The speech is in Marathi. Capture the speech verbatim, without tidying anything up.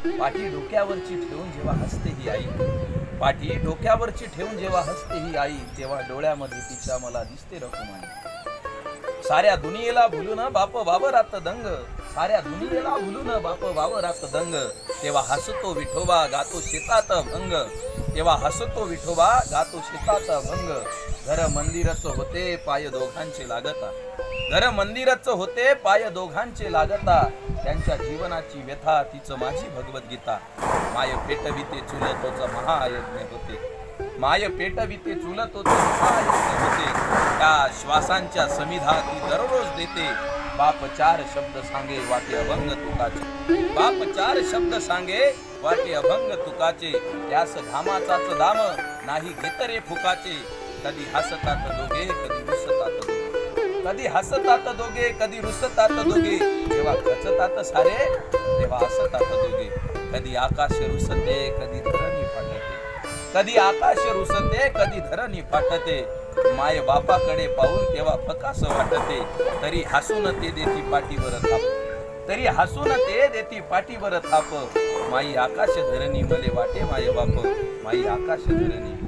पाठी डोक्यावरची ठेवून जेव्हा हसते ही आई, पाठी डोक्यावरची ठेवून जेव्हा हसते ही आई, तेव्हा डोळ्यामध्ये तिच्या मला दिसते रखुमाई। साऱ्या दुनियेला भुलून बाप वावरात दंग, साऱ्या दुनियेला भुलून बाप वावरात दंग, तेव्हा हसतो विठोबा गातो शेतात भंग, तेव्हा हसतो विठोबा गातो शेतात भंग। घर मंदिरच होते पाय दोघांचे लागता, घर मंदिरच होते पाय दोघांचे लागता, त्यांच्या जीवनाची व्यथा तीच माझी भगवद्गीता। माय पेटविते चुलतोच महायज्ञ होते, माय पेटविते चुलतोच महायज्ञ होते, त्या श्वासांच्या समिधा ती दररोज देते। बाप चार शब्द सांगे वाटे अभंग तुकाचे, बाप चार शब्द सांगे वाटे अभंग तुकाचे, त्यास घामाचाच दाम नाही घेत रे फुकाचे। कधी हसतात दोघे कधी रुसतात दोघे, कधी हसतात दोघे कधी रुसतात दोघे, जेव्हा खचतात सारे तेव्हा हसतात दोघे। कधी आकाश रुसते कधी धरणी फाटते, कधी आकाश रुसते कधी धरणी फाटते, माय बापाकडे पाहून तेव्हा फकास वाटते, तरी हसून ते देती पाठीवर थाप, तरी हसून ते देती पाठीवर थाप। माई आकाश धरणी मले वाटे माय बाप, माई आकाश धरणी